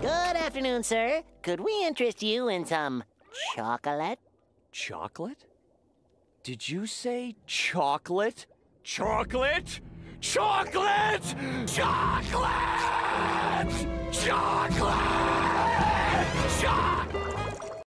Good afternoon, sir. Could we interest you in some chocolate? Chocolate? Did you say chocolate? Chocolate? Chocolate! Chocolate! Chocolate!